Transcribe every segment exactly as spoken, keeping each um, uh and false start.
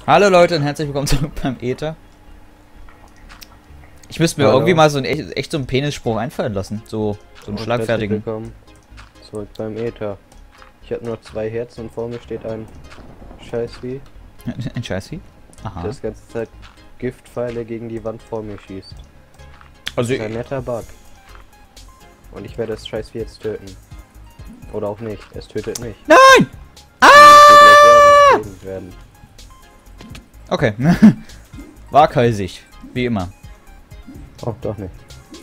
Hallo Leute und herzlich willkommen zurück beim Äther. Ich müsste mir Hallo. irgendwie mal so ein echt, echt so einen Penisspruch einfallen lassen. So, so einen Und schlagfertigen. herzlich willkommen zurück beim Äther. Ich habe nur zwei Herzen und vor mir steht ein Scheißvieh, Ein Scheißvieh? Aha. das ganze Zeit Giftpfeile gegen die Wand vor mir schießt. Also Das ist ein netter Bug. Und ich werde das Scheißvieh jetzt töten. Oder auch nicht, es tötet mich. Nein! Ah! Werden, werden. Okay. Waghalsig. Wie immer. Oh, doch nicht.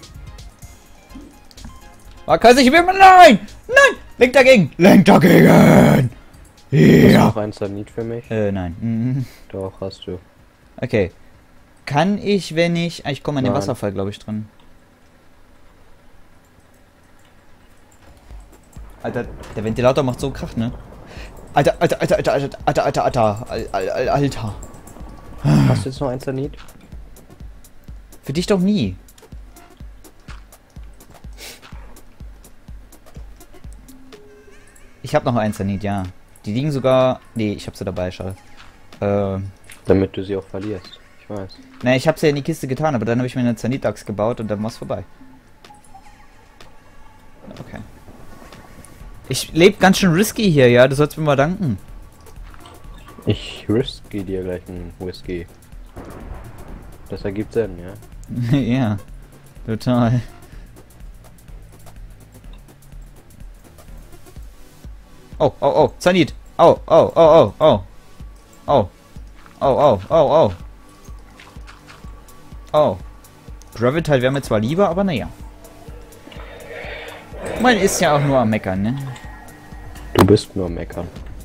Waghalsig wie immer. Nein! Nein! Lenk dagegen! Lenk dagegen! Hast du Ja! noch ein Sanit für mich? Äh, nein. Mhm. Doch, hast du. Okay. Kann ich, wenn ich... Ah, ich komme an den Nein. Wasserfall, glaube ich, dran. Alter, der Ventilator macht so Krach, ne? Alter, Alter, Alter, Alter, Alter, Alter, Alter, Alter, Alter, Alter, Alter. Hast du jetzt noch ein Sanit? Für dich doch nie. Ich habe noch ein Sanit, ja. Die liegen sogar... Nee, ich habe sie dabei, schade. Äh... Damit du sie auch verlierst. Ich weiß. Ne, ich habe sie ja in die Kiste getan, aber dann habe ich mir eine Zanitax gebaut und dann war's vorbei. Okay. Ich lebe ganz schön risky hier, ja, du sollst mir mal danken. Ich riske dir gleich einen Whisky. Das ergibt Sinn, ja? Ja, total. Oh, oh, oh, Zanit. Oh, oh, oh, oh, oh. Oh. Oh, oh, oh, oh. Oh. Gravitate wäre mir zwar lieber, aber naja. Man ist ja auch nur am Meckern, ne? Du bist nur meckern.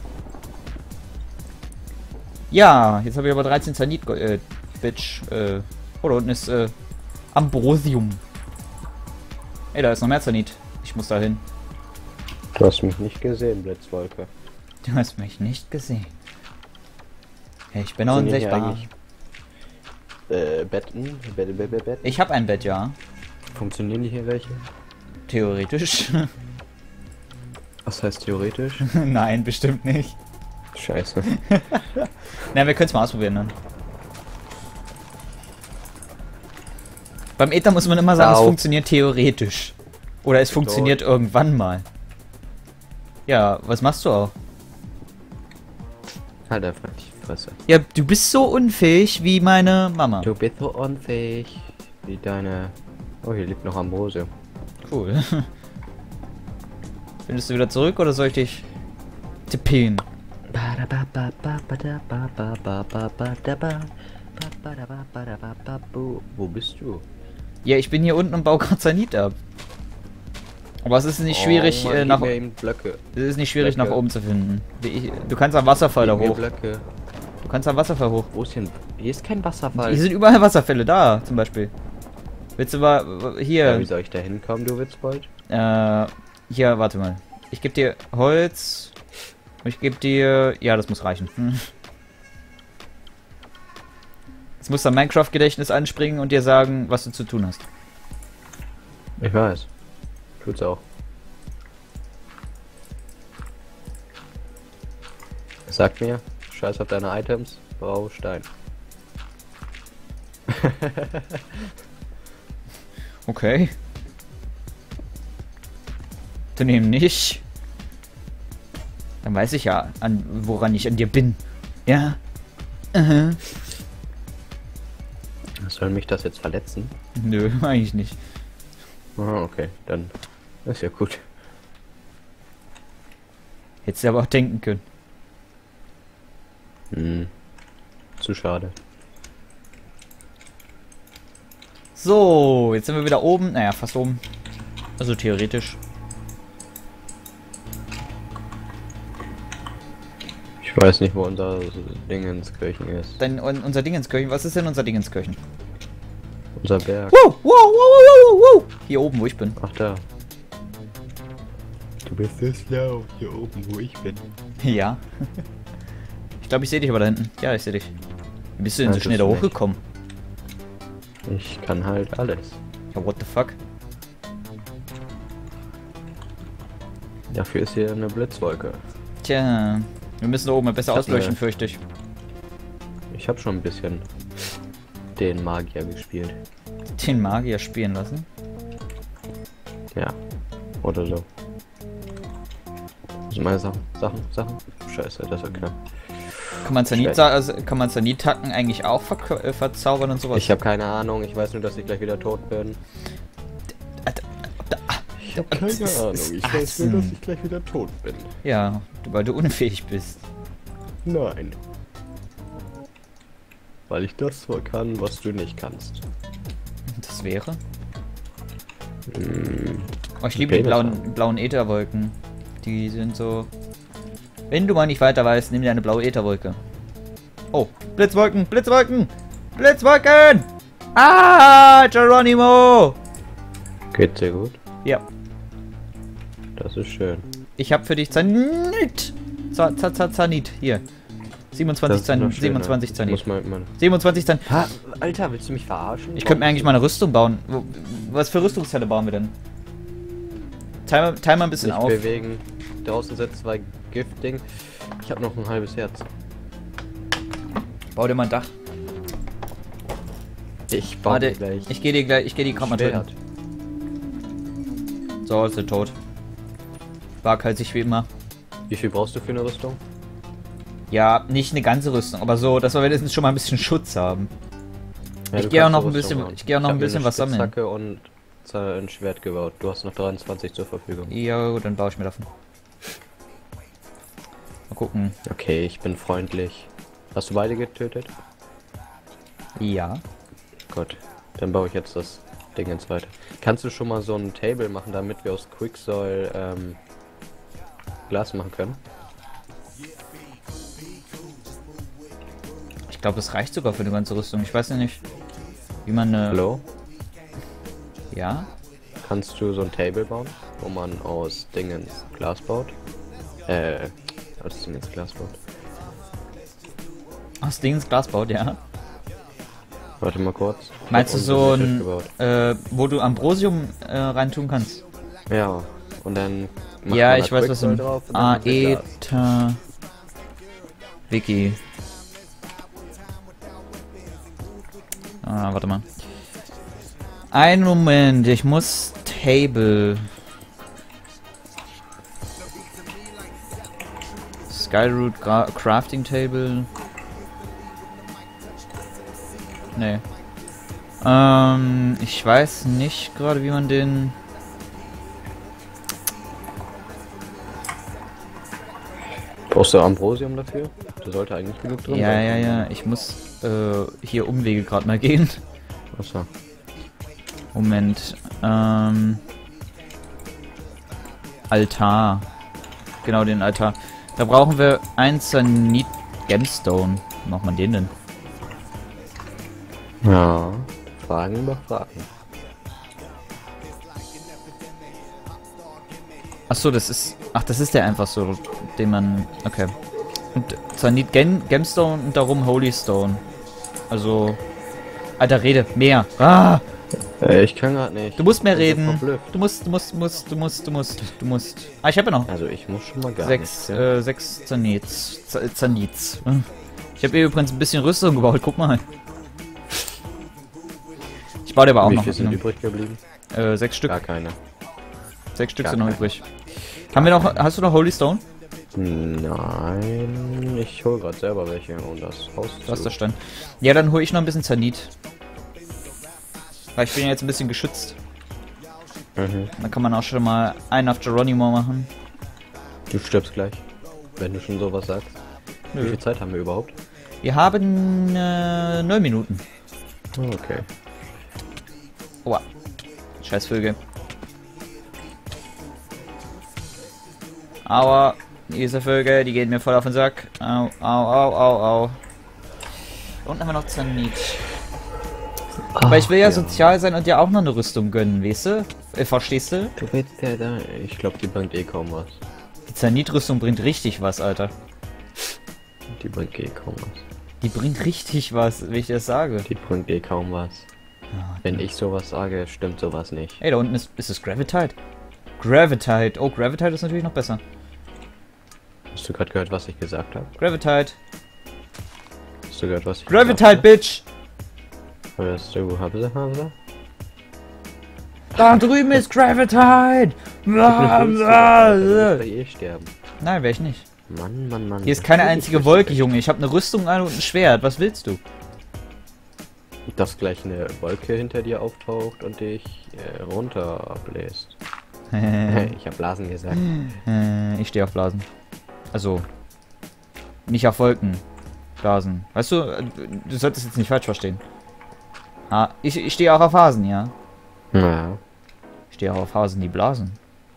Ja, jetzt habe ich aber dreizehn Zanit, äh, Bitch, äh, oh, da unten ist, äh, Ambrosium. Ey, da ist noch mehr Zanit. Ich muss da hin. Du hast mich nicht gesehen, Blitzwolke. Du hast mich nicht gesehen. Hey, ich bin auch Sind hier unsichtbar. eigentlich Äh, Betten? Bett, Bett, Bett, Bett? Ich habe ein Bett, ja. Funktionieren die hier welche? Theoretisch. Was heißt theoretisch? Nein, bestimmt nicht. Scheiße. Na, wir können es mal ausprobieren dann. Beim Äther muss man immer sagen, es Au. funktioniert theoretisch. Oder es funktioniert irgendwann mal. Ja, was machst du auch? Halt einfach die Fresse. Ja, du bist so unfähig wie meine Mama. Du bist so unfähig wie deine... Oh, hier liegt noch Ambrosium. Cool. Findest du wieder zurück oder soll ich dich tippen? Wo bist du? Ja, ich bin hier unten und baue gerade Zanit ab. Aber es ist nicht schwierig, Oh, Mann, äh, gib nach mir eben Blöcke. es ist nicht schwierig Blöcke. nach oben zu finden. Wie ich, du kannst am Wasserfall da Gib mir hoch. Blöcke. Du kannst am Wasserfall hoch. Wo ist hier ein... Hier ist kein Wasserfall. Hier sind überall Wasserfälle, da zum Beispiel. Willst du mal hier? Ja, wie soll ich da hinkommen, du Witzbold? Äh, hier, warte mal. Ich gebe dir Holz. Ich gebe dir... Ja, das muss reichen. Hm. Jetzt muss dein Minecraft-Gedächtnis anspringen und dir sagen, was du zu tun hast. Ich weiß. Tut's auch. Sag mir, scheiß auf deine Items, bau Stein. Okay. Dann eben nicht. Dann weiß ich ja, an woran ich an dir bin. Ja. Aha. Soll mich das jetzt verletzen? Nö, eigentlich nicht. Ah, okay, dann ist ja gut. Hättest du aber auch denken können. Hm. Zu schade. So, jetzt sind wir wieder oben. Naja, fast oben. Also theoretisch. Ich weiß nicht, wo unser Dingenskirchen ist. Dann un unser Dingenskirchen. Was ist denn unser Dingenskirchen? Unser Berg. Wow, wow, wow, wow, wow, wow. Hier oben, wo ich bin. Ach da. Du bist so schlau, hier oben, wo ich bin. Ja. Ich glaube, ich sehe dich aber da hinten. Ja, ich sehe dich. Wie bist du denn Nein, so schnell da tust du nicht. hochgekommen? Ich kann halt alles. Ja, what the fuck? Dafür ist hier eine Blitzwolke. Tja, wir müssen da oben mal besser Ich hab ausleuchten, eine- fürchte ich. Ich habe schon ein bisschen den Magier gespielt. Den Magier spielen lassen? Ja. Oder so. Also meine Sachen, Sachen, Sachen. Scheiße, das ist ja knapp. Kann man Zanit, also, kann man Zanit-Tacken eigentlich auch ver äh, verzaubern und sowas? Ich habe keine Ahnung, ich weiß nur, dass ich gleich wieder tot bin. Ich habe keine Ahnung, ich weiß nur, dass ich gleich wieder tot bin. Ja, weil du unfähig bist. Nein. Weil ich das zwar kann, was du nicht kannst. Das wäre? Hm. Oh, ich liebe die blauen, blauen Ätherwolken. Die sind so... Wenn du mal nicht weiter weißt, nimm dir eine blaue Ätherwolke. Oh, Blitzwolken, Blitzwolken, Blitzwolken! Ah, Geronimo! Geht sehr gut. Ja. Das ist schön. Ich habe für dich Zanit. Z Z Z Zanit, hier. siebenundzwanzig Zanit, siebenundzwanzig Zanit. Muss man, man. siebenundzwanzig Zanit. Ha, Alter, willst du mich verarschen? Ich könnte mir eigentlich mal eine Rüstung bauen. Was für Rüstungsteile bauen wir denn? Teil mal, teil mal ein bisschen Nicht auf. bewegen. Draußen sind zwei Giftding. Ich habe noch ein halbes Herz. Bau dir mal ein Dach. Ich baue Warte, gleich. ich gehe dir gleich, ich gehe die Kammer Schwert. töten. So, ist er tot. Waghalsig wie immer. Wie viel brauchst du für eine Rüstung? Ja, nicht eine ganze Rüstung, aber so, dass wir wenigstens schon mal ein bisschen Schutz haben. Ja, ich du gehe auch kannst noch eine ein bisschen, Rüstung ich gehe auch noch bauen. ein bisschen Ich hab was mir eine sammeln. Spitzhacke und ein Schwert gebaut. Du hast noch dreiundzwanzig zur Verfügung. Ja, gut, dann baue ich mir davon. Mal gucken. Okay, ich bin freundlich. Hast du beide getötet? Ja. Gut, dann baue ich jetzt das Ding ins weiter. Kannst du schon mal so ein Table machen, damit wir aus Quicksoil ähm, Glas machen können? Ich glaube, das reicht sogar für eine ganze Rüstung. Ich weiß ja nicht, wie man eine... Hallo? Ja? Kannst du so ein Table bauen, wo man aus Dingens Glas baut? Äh, aus Dingens Glas baut. Aus Dingens Glas baut, ja. Warte mal kurz. Ich Meinst du hab so unseren ein, Tisch gebaut. äh, wo du Ambrosium äh, reintun kannst? Ja, und dann macht Ja, man ich da weiß, was du... Quicksoil drauf und dann haben wir Glas. Aether... Wiki. Ah, warte mal. Einen Moment, ich muss Table. Skyroot Gra Crafting Table. Nee. Ähm, ich weiß nicht gerade, wie man den... Brauchst du Ambrosium dafür? Da sollte eigentlich genug drin Ja, sein. ja, ja, ich muss äh, hier Umwege gerade mal gehen. Achso. Moment. Ähm, Altar. Genau, den Altar. Da brauchen wir ein Zanit Gemstone. Wie macht man den denn? Ja, Fragen über Fragen. Achso, das ist... Ach, das ist der einfach so, den man... Okay. Und Zanit Gem Gemstone und darum Holy Stone. Also... Alter, rede. Mehr. Ah! Äh, ich kann gerade nicht. Du musst mehr Ich bin so reden. verblüfft. Du musst, du musst, musst, du musst, du musst, du musst. Ah, ich habe ja noch. Also ich muss schon mal gar Sechs, nichts. Ja. äh, sechs Zanits. Z Zanits. Ich habe übrigens ein bisschen Rüstung gebaut, guck mal. Ich baue dir aber auch Wie noch viel was. sind Ne? übrig geblieben? Äh, sechs Stück. Gar keine. Sechs Stück gar sind noch keine. übrig. Haben wir noch, hast du noch Holy Stone? Nein, ich hole gerade selber welche und das Haus. Du hast zu. das Stein. Ja, dann hole ich noch ein bisschen Zanit. Weil ich bin ja jetzt ein bisschen geschützt. Mhm. Dann kann man auch schon mal einen auf Geronimo machen. Du stirbst gleich, wenn du schon sowas sagst. Wie Nö. viel Zeit haben wir überhaupt? Wir haben äh, neun Minuten. Oh, okay. Oha. Scheiß Vögel. Aua. Diese Vögel, die gehen mir voll auf den Sack. Au, au, au, au, au. Und haben wir noch Zanit. Aber ich will ja, ja sozial sein und dir auch noch eine Rüstung gönnen, weißt du? Äh, verstehst du? Du willst ja da. Ich glaube, die bringt eh kaum was. Die Zanit-Rüstung bringt richtig was, Alter. Die bringt eh kaum was. Die bringt richtig was, wie ich das sage. Die bringt eh kaum was. Ja, Wenn ich sowas sage, stimmt sowas nicht. Ey, da unten ist, ist es Gravitite. Gravitite. Oh, Gravitite ist natürlich noch besser. Hast du gerade gehört, was ich gesagt habe? Gravitite. Hast du gehört, was ich Gravitite, Bitch! Hörst du, Habse, Habse? Da drüben ist Gravitite! Bla, bla, bla. Ich eh sterben. Nein, wär ich nicht. Mann, Mann, Mann. Hier ist keine einzige Wolke, Junge. Ich habe eine Rüstung an und ein Schwert. Was willst du? Dass gleich eine Wolke hinter dir auftaucht und dich äh, runterbläst. Ich hab Blasen gesagt. Ich stehe auf Blasen. Also, nicht auf Wolken. Blasen. Weißt du, du solltest jetzt nicht falsch verstehen. Ah, ich, ich stehe auch auf Hasen, ja. Ja. Ich stehe auch auf Hasen, die blasen.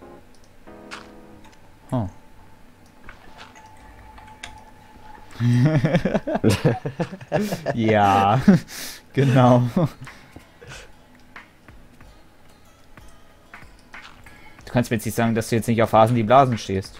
Oh. Ja, genau. Du kannst mir jetzt nicht sagen, dass du jetzt nicht auf Hasen, die blasen stehst.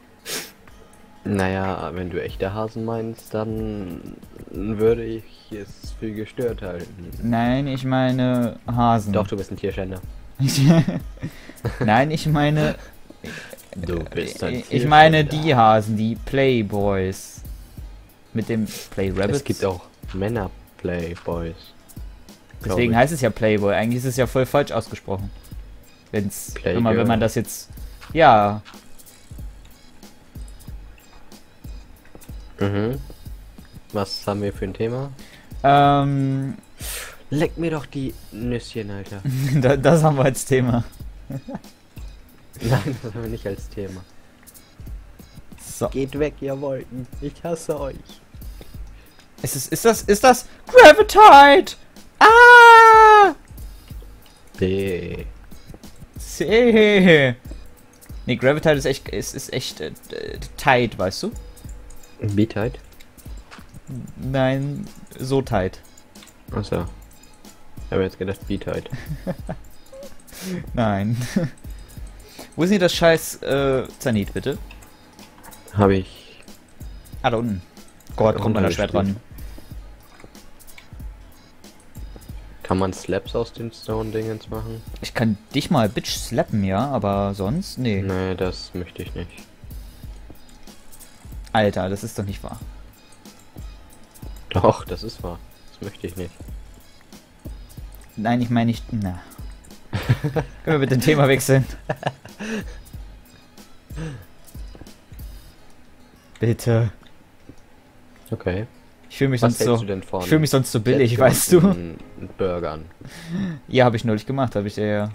Naja, wenn du echte Hasen meinst, dann würde ich es für gestört halten. Nein, ich meine Hasen. Doch, du bist ein Tierschänder. Nein, ich meine... Du bist ein Ich meine die Hasen, die Playboys. Mit dem Play Rabbits. Es gibt auch Männer Playboys. Deswegen heißt es ja Playboy. Eigentlich ist es ja voll falsch ausgesprochen. Wenn's, wenn man, wenn man das jetzt... Ja. Mhm. Was haben wir für ein Thema? Ähm... Leck mir doch die Nüsschen, Alter. Das haben wir als Thema. Nein, das haben wir nicht als Thema. So. Geht weg, ihr Wolken. Ich hasse euch. Ist es, ist das, ist das Gravitite? Ah! B. C. Nee, Gravitite ist echt, ist, ist echt äh, tight, weißt du? Wie tight? Nein, so tight. Achso. Ich habe jetzt gedacht, wie tight. Nein. Wo ist denn das scheiß äh, Zanit, bitte? Habe ich. Ah, da unten. Gott, kommt mal das Schwert ran. Kann man Slaps aus den Stone-Dingens machen? Ich kann dich mal Bitch slappen, ja, aber sonst, nee. Nee, das möchte ich nicht. Alter, das ist doch nicht wahr. Doch, das ist wahr. Das möchte ich nicht. Nein, ich meine nicht. Na. Können wir bitte ein Thema wechseln? Bitte. Okay. Ich fühle mich Was sonst so. du denn von Ich fühle mich sonst so billig, weißt du? Burgern. Ja, habe ich neulich gemacht, habe ich dir ja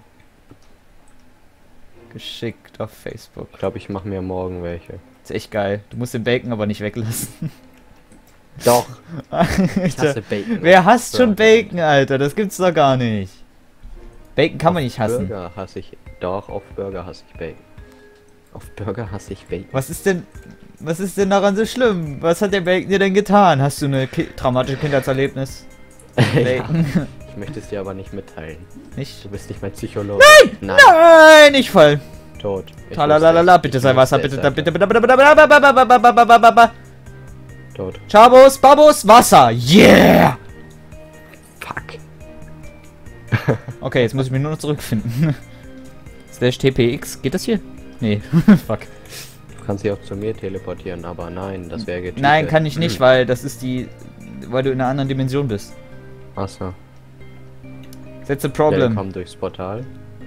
geschickt auf Facebook. Ich glaube, ich mache mir morgen welche. Ist echt geil. Du musst den Bacon aber nicht weglassen. Doch. Alter, Ich hasse Bacon. wer hasst schon Burger. Bacon, Alter? Das gibt's doch gar nicht. Bacon kann man nicht hassen. Burger hasse ich. Doch, auf Burger hasse ich Bacon. Auf Burger hasse ich Bacon. Was ist denn, was ist denn daran so schlimm? Was hat der Bacon dir denn getan? Hast du eine ki traumatische Kindheitserlebnis? Bacon? Ja, ich möchte es dir aber nicht mitteilen. Nicht? Du bist nicht mein Psychologe. Nein! Nein! Nein! Ich fall! Tot. Ich Talalala, wusste es. bitte Ich sei Wasser, wusste bitte, es, bitte, Alter. bitte, bitte, bitte, bitte, bitte, bitte, bitte, bitte. Tot. Chabos, Babos, Wasser! Yeah! Fuck. Okay, jetzt muss ich mich nur noch zurückfinden. Slash T P X, geht das hier? Nee, fuck. Du kannst dich auch zu mir teleportieren, aber nein, das wäre gecheatet. Nein, kann ich nicht, weil das ist die... Weil du in einer anderen Dimension bist. Achso. That's a Der problem. kommt durchs Portal.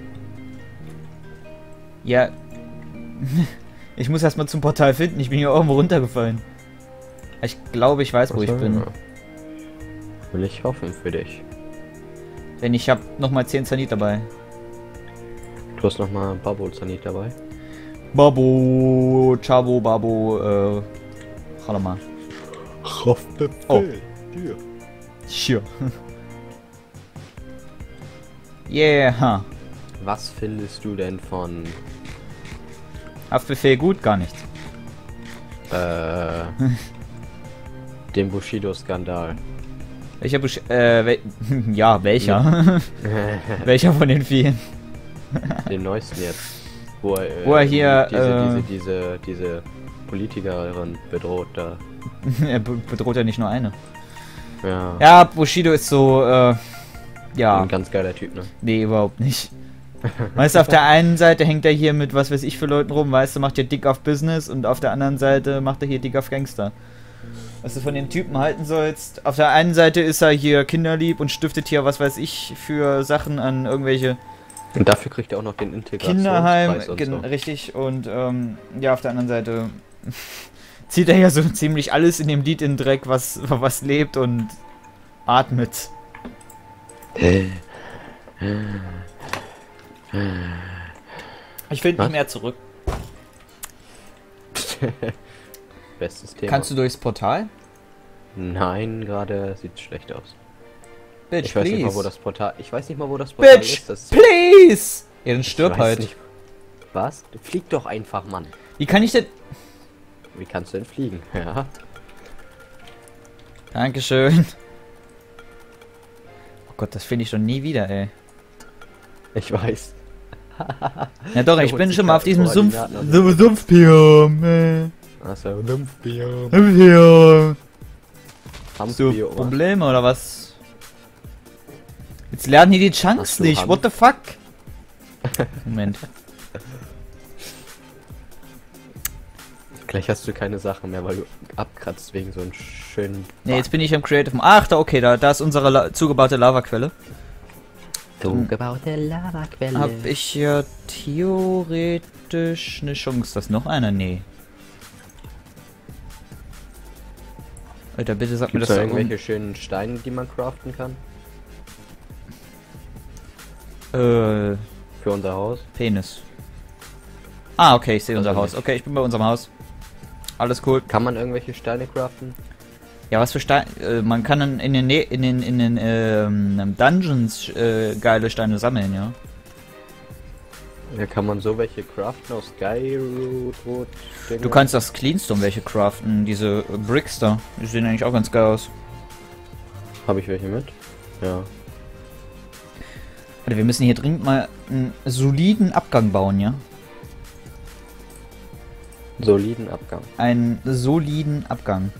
Ja. Ich muss erstmal zum Portal finden, ich bin hier irgendwo runtergefallen. Ich glaube, ich weiß, wo ich Achso, bin. ja. Will ich hoffen für dich. Denn ich habe nochmal zehn Zanit dabei. Du hast nochmal Babo-Zanit dabei. Babo, Chabo, Babo, äh... Chalama. Oh. Sure. Yeah. Was findest du denn von Haftbefehl gut? Gar nichts. äh, dem Bushido-Skandal? Welcher Busch... Äh, wel ja, welcher? Welcher von den vielen? Den neuesten jetzt. Wo er, äh, Wo er hier, diese, äh, diese, diese, diese Politikerin bedroht da. Er be- bedroht ja nicht nur eine. Ja. Ja, Bushido ist so, äh... Ja. Ein ganz geiler Typ, ne? Nee, überhaupt nicht. Weißt du, auf der einen Seite hängt er hier mit was weiß ich für Leuten rum, weißt du, macht hier dick auf Business und auf der anderen Seite macht er hier dick auf Gangster. was du von dem Typen halten sollst. Auf der einen Seite ist er hier kinderlieb und stiftet hier, was weiß ich, für Sachen an irgendwelche Und dafür kriegt er auch noch den Integrationspreis Kinderheim, und gen- so. richtig. Und ähm, ja, auf der anderen Seite zieht er ja so ziemlich alles in dem Lied in den Dreck, was, was lebt und atmet. Ich finde Was? nicht mehr zurück. Bestes Thema. Kannst du durchs Portal? Nein, gerade sieht schlecht aus. Bitch, Ich weiß please. nicht mal, wo das Portal. Ich weiß nicht mal, wo das Portal Bitch, ist. Das please! Ja, dann ich stirb weiß halt. nicht. Was? Flieg doch einfach, Mann. Wie kann ich denn... Wie kannst du denn fliegen? Ja. Dankeschön. Oh Gott, das finde ich doch nie wieder, ey. Ich weiß. Ja doch, ich Da bin holt schon sich mal auf grad diesem Sumpf... Koordinaten Sumpf- Sumpfbiom, ey. Achso, Sumpfbiom. Sumpfbiom. So, Sumpfbiom. Probleme oder was? Jetzt lernen die die Hast Chunks du nicht, Hand? what the fuck? Moment. Gleich hast du keine Sachen mehr, weil du abkratzt wegen so einem schönen... Ne, jetzt bin ich im Creative... Ach, da, okay, da, da ist unsere La zugebaute Lavaquelle. zugebaute Lavaquelle. Hab ich hier theoretisch eine Chance, dass noch einer? Nee. Alter, bitte sag mir Gibt's das da da irgendwelche schönen Steine, die man craften kann? Äh, Für unser Haus? Penis. Ah, okay, ich sehe Also unser Haus. nicht. Okay, ich bin bei unserem Haus. Alles cool. Kann man irgendwelche Steine craften? Ja, was für Steine? Äh, man kann in in den, Ne- in den, in den ähm, Dungeons äh, geile Steine sammeln, ja. Ja, kann man so welche craften aus Skyroot? Du kannst aus Cleanstone welche craften, diese äh, Bricks da. Die sehen eigentlich auch ganz geil aus. Habe ich welche mit? Ja. Alter, wir müssen hier dringend mal einen soliden Abgang bauen, ja? Soliden Abgang. Einen soliden Abgang.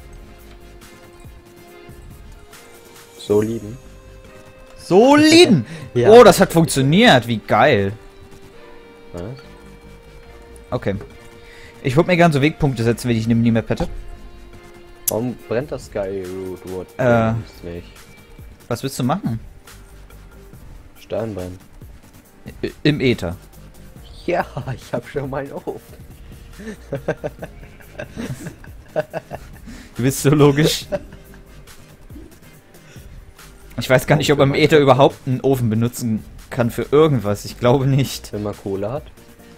Soliden? Soliden! Ja. Oh, das hat funktioniert. Wie geil. Was? Okay. Ich würde mir gerne so Wegpunkte setzen, wenn ich eine Minimap hätte. Warum brennt das Skyroot Wood Äh. nicht? Was willst du machen? Steinbein. I- Im Äther. Ja, ich habe schon mal einen Ofen. Du bist so logisch. Ich weiß gar nicht, ob man im Äther überhaupt einen Ofen benutzen kann für irgendwas. Ich glaube nicht. Wenn man Kohle hat.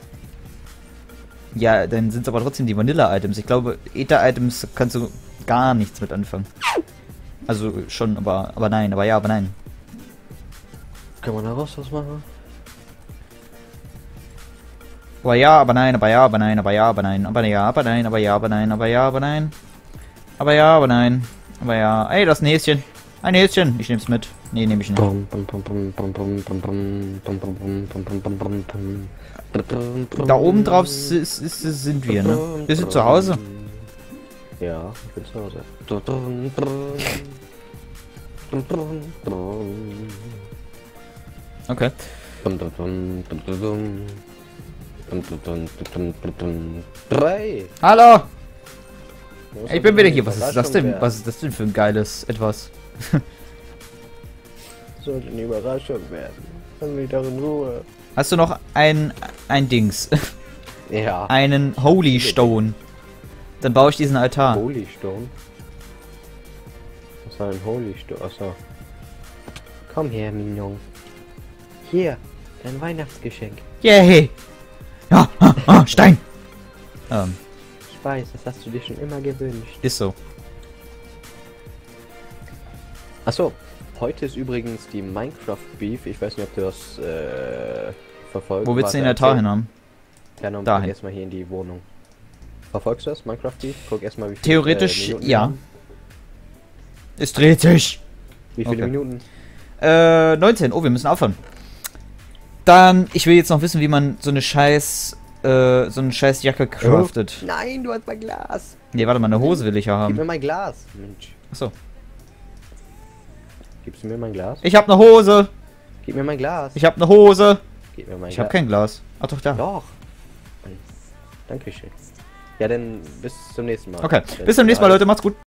Ja, dann sind es aber trotzdem die Vanilla-Items. Ich glaube, Äther-Items kannst du gar nichts mit anfangen. Also schon, aber, aber nein, aber ja, aber nein. Kann man daraus was machen? Aber ja, aber nein, aber ja, aber nein, aber ja, aber nein, aber ja, aber nein, aber ja, aber nein, aber ja, aber nein. Aber ja, aber nein. Aber ja. Ey, das ist ein Häschen. Ein Häschen. Ich nehm's mit. Nee, nehme ich nicht. Da oben drauf s- s- s- sind wir, ne? Bist du zu Hause? Ja, ich bin zu Hause. Okay. Drei. Hallo! Ich bin wieder hier. Was ist das denn? Was ist das denn für ein geiles etwas? Sollte eine Überraschung werden. Lass mich doch in Ruhe. Hast du noch ein ein Dings? Ja. Einen Holy Stone. Dann baue ich diesen Altar. Holy Stone. Was war ein Holy Stone? Achso. Komm her, Mignon. Hier, dein Weihnachtsgeschenk. Yay! Ja, ah, ah, Stein! Ähm, Ich weiß, das hast du dir schon immer gewünscht. ist so. Achso, heute ist übrigens die Minecraft Beef. Ich weiß nicht, ob du das äh, verfolgst. Wo willst du den Altar hin haben? Ja, dann Dahin. guck erstmal hier in die Wohnung. Verfolgst du das, Minecraft Beef? Guck erstmal, wie viele Theoretisch, Minuten wir ja. haben. Es dreht sich! Wie viele Okay. Minuten? Äh, neunzehn. Oh, wir müssen aufhören. Dann, ich will jetzt noch wissen, wie man so eine scheiß, äh, so eine scheiß Jacke craftet. Nein, du hast mein Glas. Nee, warte mal, eine Hose will ich ja Gib mir haben. mein Glas. Mensch. Achso. Gibst du mir mein Glas? Ich hab eine Hose! Gib mir mein Glas. Ich hab eine Hose! Gib mir mein Ich Glas. hab kein Glas. Ach doch, da. Doch. Dankeschön. Ja, dann bis zum nächsten Mal. Okay, Dann bis zum nächsten Mal, bye. Leute. Macht's gut.